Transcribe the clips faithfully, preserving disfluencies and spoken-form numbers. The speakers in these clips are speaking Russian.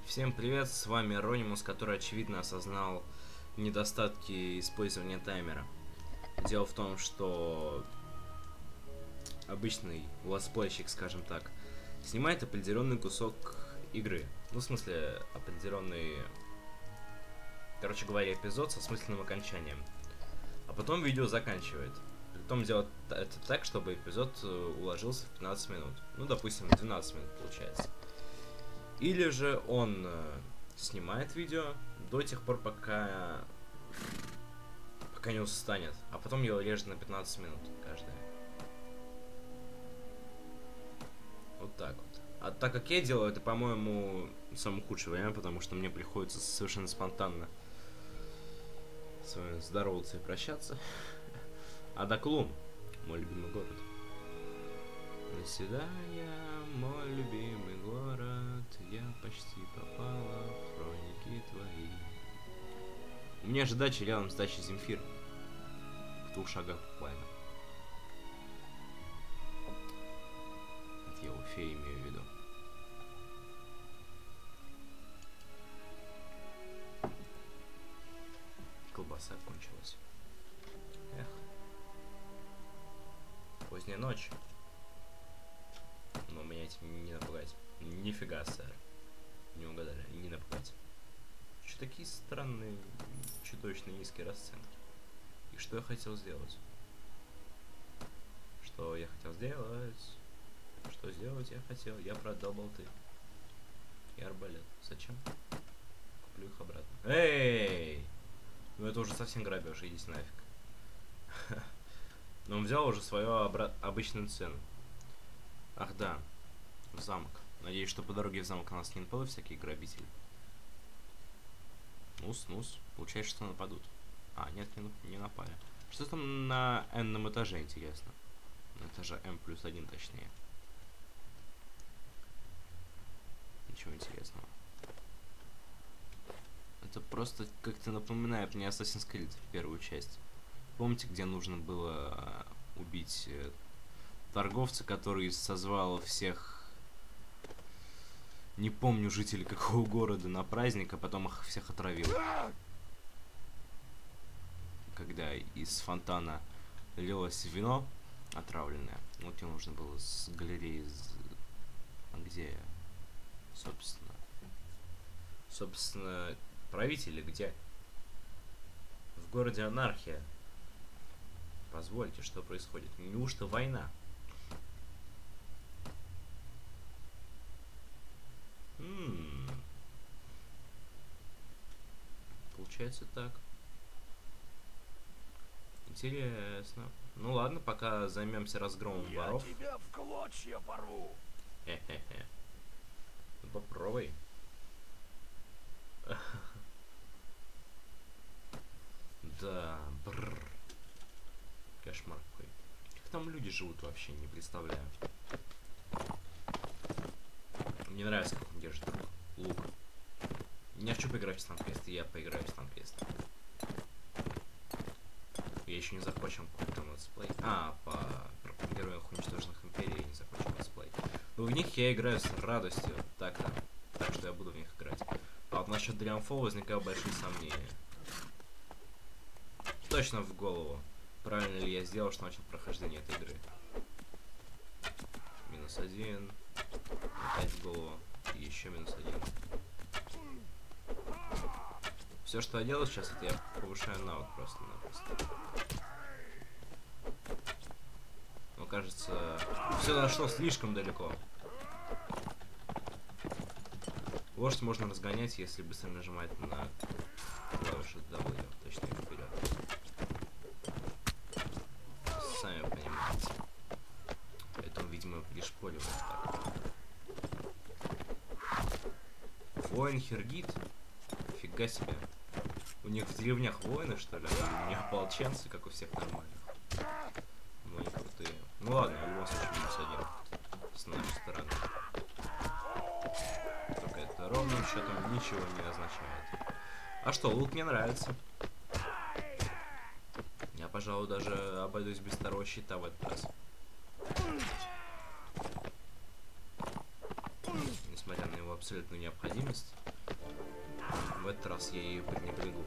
Всем привет, с вами Ронимус, который очевидно осознал недостатки использования таймера. Дело в том, что обычный летсплейщик, скажем так, снимает определенный кусок игры. Ну, в смысле, определенный, короче говоря, эпизод со смысленным окончанием. А потом видео заканчивает. Притом делать это так, чтобы эпизод уложился в пятнадцать минут. Ну, допустим, двенадцать минут получается. Или же он э, снимает видео до тех пор, пока пока не устанет, а потом его режет на пятнадцать минут каждая. Вот так вот. А так как я делаю, это, по-моему, самый худший вариант, потому что мне приходится совершенно спонтанно с вами здороваться и прощаться. Адаклум, мой любимый город. До свидания, мой любимый город, я почти попала в хроники твои. У меня же дача рядом с дачей Земфир. В двух шагах буквально. Это я Уфе имею в виду. Колбаса кончилась. Эх. Поздняя ночь. Но меня этим не напугать. Нифига, сэр. Не угадали, не напугать. Что такие странные, чудовищно низкие расценки? И что я хотел сделать? Что я хотел сделать? Что сделать я хотел? Я продал болты. И арбалет. Зачем? Куплю их обратно. Эй! Ну это уже совсем грабеж, идите нафиг. Но он взял уже свою обычную цену. Ах да, в замок. Надеюсь, что по дороге в замок на нас не нападут всякие грабители. Нус, нус. Получается, что нападут. А, нет, не, не напали. Что там на энном этаже, интересно? На этаже М плюс один, точнее. Ничего интересного. Это просто как-то напоминает мне Assassin's Creed, первую часть. Помните, где нужно было убить торговца, который созвал всех, не помню, жителей какого города на праздник, а потом их всех отравил. Когда из фонтана лилось вино отравленное, вот ему нужно было с галереи, а где, собственно, собственно, правители где? В городе анархия. Позвольте, что происходит? Неужто война? М-м-м. Получается так. Интересно. Ну ладно, пока займемся разгромом Я воров. тебя в клочья порву. Хе-хе-хе. Ну попробуй. Да, бррр. Кошмар какой. Как там люди живут вообще, не представляю. Мне нравится, как он держит лук. Не хочу поиграть в Станквест, я поиграю в Станквест. Я еще не закончил какой-то летсплей. А, по героях уничтоженных империй я не закончил летсплей. Но в них я играю с радостью. Так-то. Так что я буду в них играть. А вот насчет Дриамфол возникают большие сомнения. Точно в голову. Правильно ли я сделал, что начал прохождение этой игры? Минус один. Опять в голову. И еще минус один. Все, что я делаю сейчас, это я повышаю навык просто-напросто. Но кажется, все зашло слишком далеко. Лошадь можно разгонять, если быстро нажимать на клавишу W, точнее вперед. Сами понимаете. Поэтому, видимо, пришпоривает так. Воин Хергит? Фига себе. У них в деревнях воины, что ли? У них ополченцы, как у всех нормальных. Ну, они крутые. Ну ладно, в любом случае минус один. С нашей стороны. Только это ровным счетом ничего не означает. А что, лук мне нравится. Я, пожалуй, даже обойдусь без второго щита в этот раз. Несмотря на его абсолютную необходимость. В этот раз я ее не прыгал.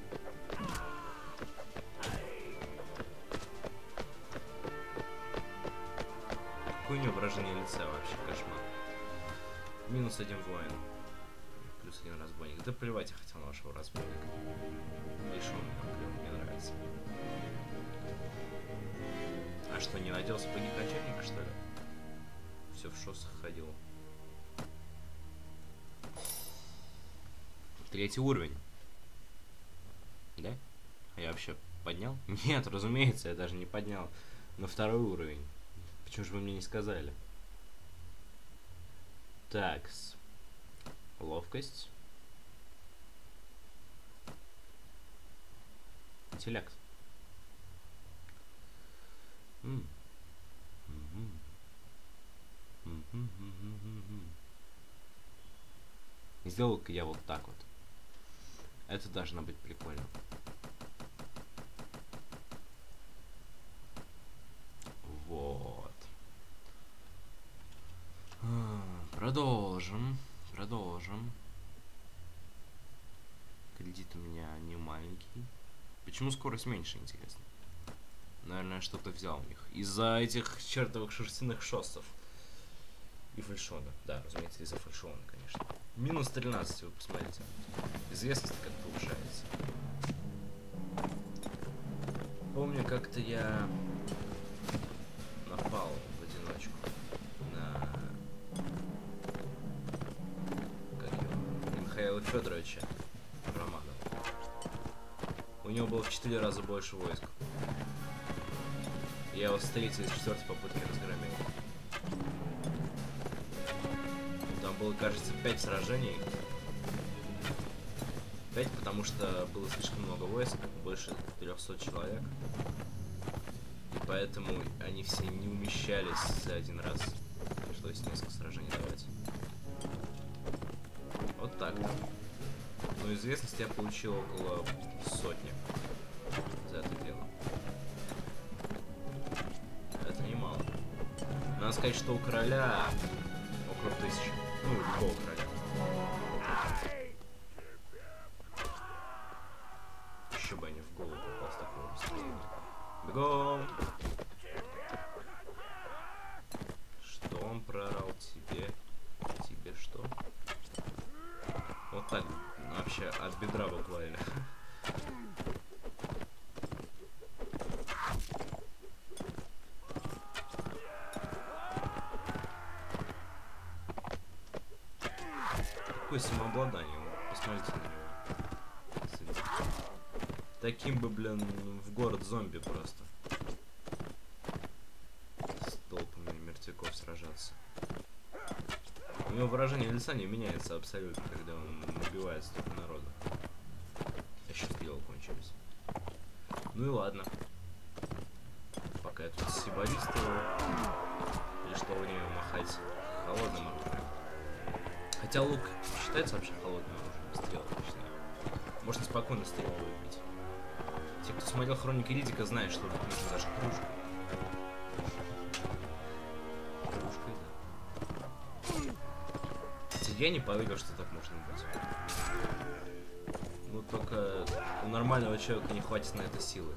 Какое у нее выражение лица вообще, кошмар. Минус один воин. Плюс один разбойник. Да плевать я хотел на вашего разбойника. Лишь он мне нравится. А что, не надел сапоги кочевника, что ли? Все в шоссах ходил. Третий уровень. Да? А я вообще поднял? Нет, разумеется, я даже не поднял. На второй уровень. Почему же вы мне не сказали? Такс. Ловкость. Интеллект. М. Мгм. Мгм, мгм, мгм. Сделал-ка я вот так вот. Это должно быть прикольно. Вот. А, продолжим. Продолжим. Кредит у меня не маленький. Почему скорость меньше, интересно? Наверное, что-то взял у них. Из-за этих чертовых шерстяных шоссов. И фальшона. Да, разумеется, из-за фальшона, конечно. Минус тринадцать, вы посмотрите. Известность как повышается. Помню, как-то я напал в одиночку на... Как его? Михаила Федоровича Романова. У него было в четыре раза больше войск. Я его с третьей и с четвертой попытки разгромил. Там было, кажется, пять сражений. пять, потому что было слишком много войск, больше трёхсот человек. И поэтому они все не умещались за один раз. Пришлось несколько сражений давать. Вот так. Но известности я получил около сотни за это дело. Это немало. Надо сказать, что у короля около тысячи. Ну, у любого короля. Еще бы они в голову попал с такого расстояния. Бегом! Что он проорал тебе? Тебе что? Вот так. Вообще от бедра буквально. Какое самообладание, посмотрите на него. Таким бы, блин, в город зомби просто. С толпами мертвяков сражаться. У него выражение лица не меняется абсолютно, когда он набивает столько народа. Еще стрелы кончились. Ну и ладно. Пока я тут сибаристываю. Пришло время махать холодным оружием. Хотя лук считается вообще холодным оружием, стрелы точнее. Можно спокойно стрелу выбить. Те, кто смотрел Хроники Риддика, знают, что тут нужно даже кружкой. Кружкой, да. Хотя я не поверил, что так можно быть. Ну только у нормального человека не хватит на это силы.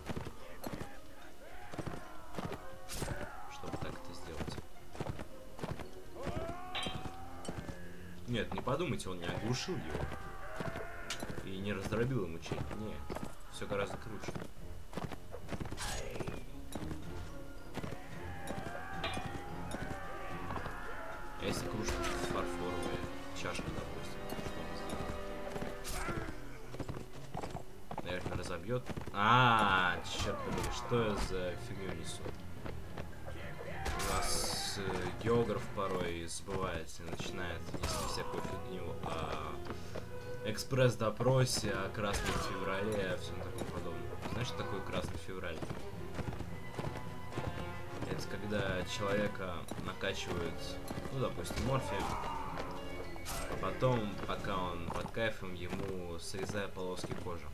Чтобы так это сделать. Нет, не подумайте, он не оглушил его. И не раздробил ему челюсть. Нет, все гораздо круче. А если кружка фарфоровая, чашка, допустим, что он сделает? Наверное, разобьет. А, черт побери, что я за фигню несу? У нас э, географ порой забывается и начинает нести всякую фигню о экспресс-допросе, о Красном феврале и о всем таком подобном. Знаешь, что такое Красный февраль? Это когда человека накачивают, ну, допустим, морфием, а потом, пока он под кайфом, ему срезая полоски кожи.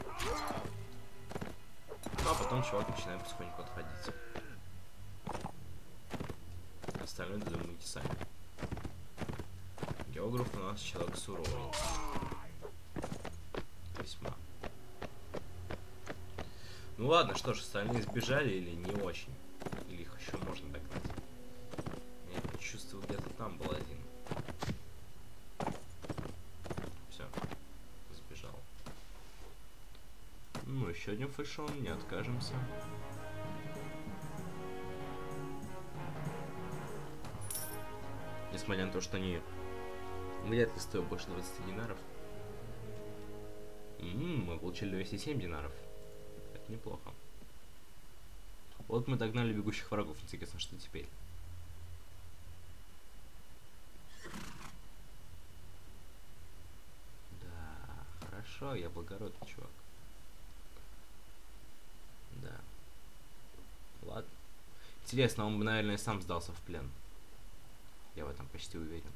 Ну, а потом чувак начинает потихоньку отходить. Остальное додумайте сами. Географ у нас человек суровый. весьма. Ну ладно, что ж, остальные сбежали или не очень? Или их еще можно догнать? Я чувствую, где-то там был один. Все, сбежал. Ну, еще один фэшон, не откажемся. Несмотря на то, что они вряд ли стоят больше двадцати динаров. М-м, мы получили двести семь динаров. Это неплохо. Вот мы догнали бегущих врагов. Интересно, что теперь? Да, хорошо, я благородный чувак. Да. Ладно. Интересно, он бы, наверное, сам сдался в плен. Я в этом почти уверен.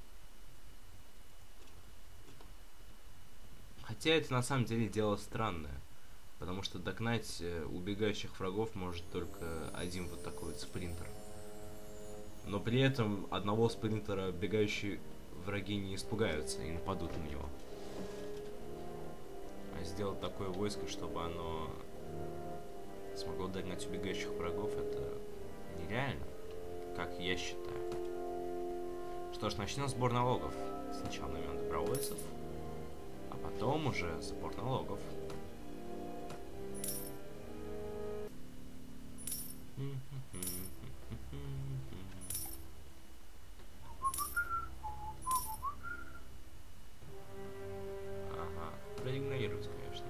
Хотя это на самом деле дело странное. Потому что догнать э, убегающих врагов может только один вот такой вот спринтер. Но при этом одного спринтера бегающие враги не испугаются и нападут на него. А сделать такое войско, чтобы оно смогло догнать убегающих врагов, это нереально, как я считаю. Что ж, начнем сбор налогов. Сначала наймем добровольцев, а потом уже сбор налогов. Ага, проигнорируйте, конечно.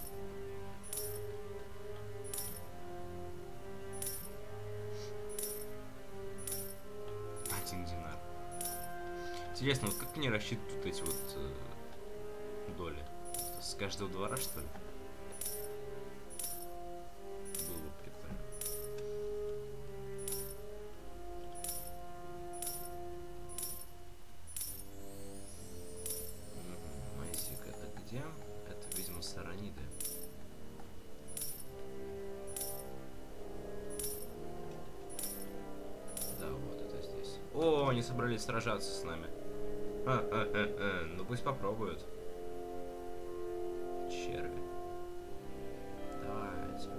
Один динар. Интересно, вот как они рассчитывают вот эти вот э, доли? С каждого двора, что ли? Было бы прикольно. Майзик, это где? Это, видимо, Сараниды. Да, вот это здесь. О, они собрались сражаться с нами. А-а-а-а. Ну пусть попробуют. Черви. Давайте.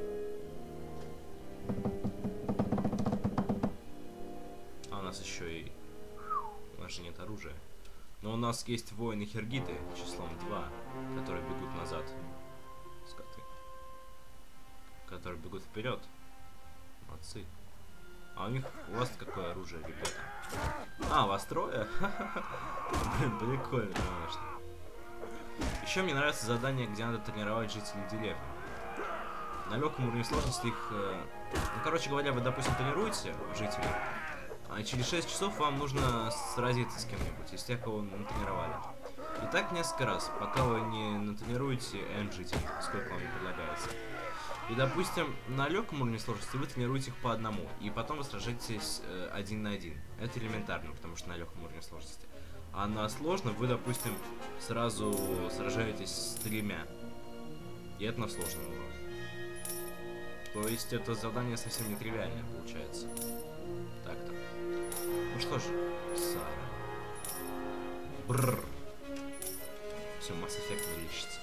А у нас еще и... У нас же нет оружия. Но у нас есть воины Хергиты числом два, которые бегут назад. Скоты. Которые бегут вперед. Молодцы. А у них, у вас какое оружие, ребята? А, у вас трое? Блин, прикольно, конечно. Еще мне нравится задание, где надо тренировать жителей деревни. На легком уровне сложности их... Э... Ну, короче говоря, вы, допустим, тренируете жителей, а через шесть часов вам нужно сразиться с кем-нибудь, из тех, кого натренировали. И так несколько раз, пока вы не натренируете N жителей, сколько вам предлагается. И, допустим, на легком уровне сложности вы тренируете их по одному, и потом вы сражаетесь э, один на один. Это элементарно, потому что на легком уровне сложности. А на сложном вы, допустим, сразу сражаетесь с тремя. И это на сложном уровне. То есть это задание совсем нетривиальное получается. Так-то. Ну что ж, Сара. Бррр. Все, Mass Effect не лечится.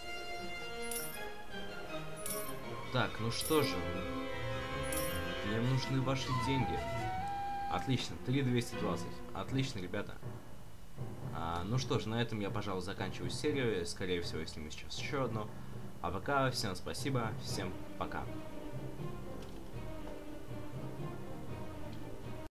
Так, ну что же, мне нужны ваши деньги. Отлично, три тысячи двести двадцать. Отлично, ребята. А, ну что ж, на этом я, пожалуй, заканчиваю серию. Скорее всего, я сниму сейчас еще одну. А пока, всем спасибо, всем пока.